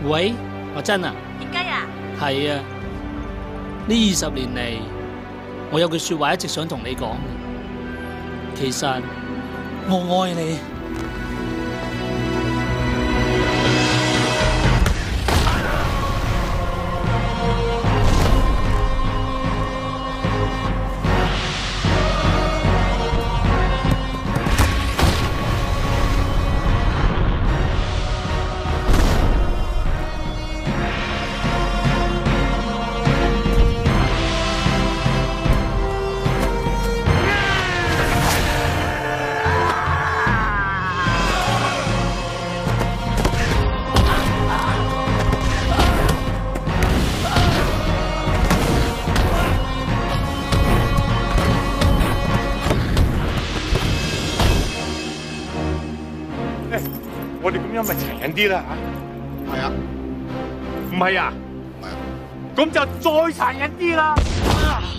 喂，阿珍啊， 田雞啊， 係啊，呢20年嚟，我有句說話一直想同你講，其實我愛你。 我哋咁樣咪殘忍啲啦嚇？係啊，唔係啊？唔係啊，咁就再殘忍啲啦！